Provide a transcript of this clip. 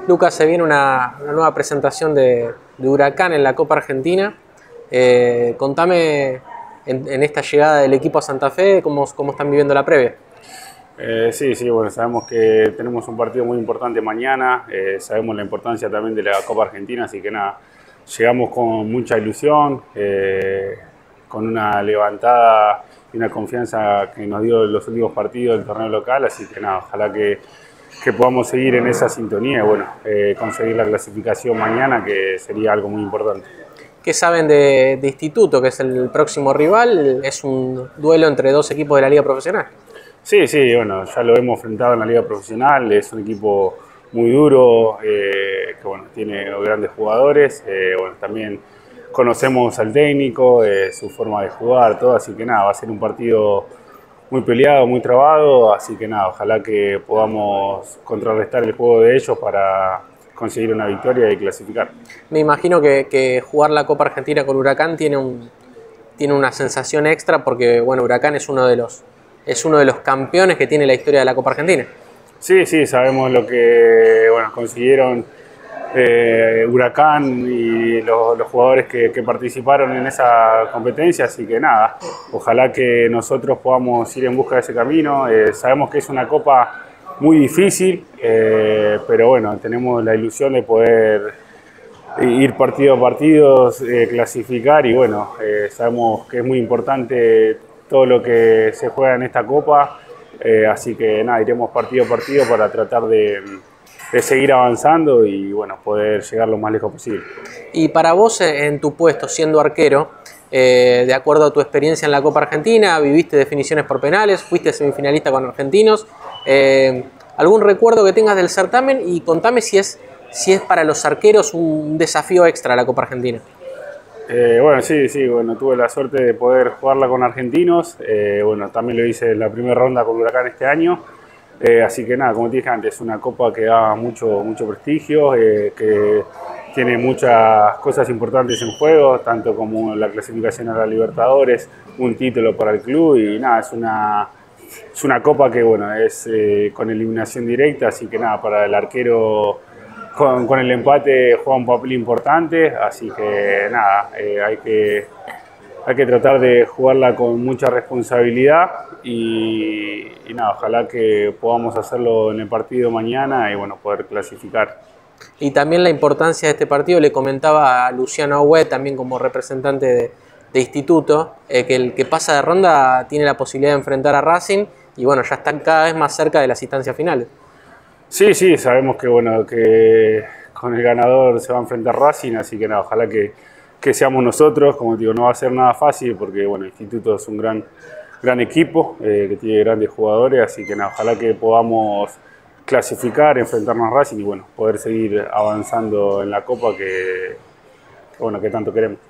Lucas, se viene una nueva presentación de Huracán en la Copa Argentina. Contame en esta llegada del equipo a Santa Fe, cómo están viviendo la previa. Sí, bueno, sabemos que tenemos un partido muy importante mañana, sabemos la importancia también de la Copa Argentina, así que nada, llegamos con mucha ilusión, con una levantada y una confianza que nos dio los últimos partidos del torneo local, así que nada, ojalá que podamos seguir en esa sintonía y bueno, conseguir la clasificación mañana, que sería algo muy importante. ¿Qué saben de Instituto, que es el próximo rival? Es un duelo entre dos equipos de la Liga Profesional. Sí, bueno, ya lo hemos enfrentado en la Liga Profesional, es un equipo muy duro, que bueno, tiene grandes jugadores, bueno, también conocemos al técnico, su forma de jugar, todo, así que nada, va a ser un partido muy peleado, muy trabado, así que nada, ojalá que podamos contrarrestar el juego de ellos para conseguir una victoria y clasificar. Me imagino que jugar la Copa Argentina con Huracán tiene una sensación extra porque bueno, Huracán es uno de los campeones que tiene la historia de la Copa Argentina. Sí, sabemos lo que bueno, consiguieron Huracán y los jugadores que participaron en esa competencia, así que nada, ojalá que nosotros podamos ir en busca de ese camino. Sabemos que es una copa muy difícil, pero bueno, tenemos la ilusión de poder ir partido a partido, clasificar y bueno, sabemos que es muy importante todo lo que se juega en esta copa, así que nada, iremos partido a partido para tratar de seguir avanzando y bueno, poder llegar lo más lejos posible. Y para vos, en tu puesto, siendo arquero, de acuerdo a tu experiencia en la Copa Argentina, viviste definiciones por penales, fuiste semifinalista con Argentinos, ¿algún recuerdo que tengas del certamen? Y contame si es para los arqueros un desafío extra la Copa Argentina. Bueno, sí, bueno, tuve la suerte de poder jugarla con Argentinos, bueno, también lo hice en la primera ronda con Huracán este año. Así que nada, como te dije antes, es una copa que da mucho prestigio, que tiene muchas cosas importantes en juego, tanto como la clasificación a la Libertadores, un título para el club y nada, es una copa que bueno, es con eliminación directa, así que nada, para el arquero con el empate juega un papel importante, así que nada, hay que tratar de jugarla con mucha responsabilidad y nada, ojalá que podamos hacerlo en el partido mañana y bueno, poder clasificar. Y también la importancia de este partido, le comentaba a Luciano Agüe, también como representante de Instituto, que el que pasa de ronda tiene la posibilidad de enfrentar a Racing y bueno, ya están cada vez más cerca de las instancias finales. Sí, sabemos que bueno, que con el ganador se va a enfrentar Racing, así que nada, ojalá que seamos nosotros. Como digo, no va a ser nada fácil porque bueno, el Instituto es un gran equipo que tiene grandes jugadores, así que nada, ojalá que podamos clasificar, enfrentarnos a Racing y bueno, poder seguir avanzando en la Copa que tanto queremos.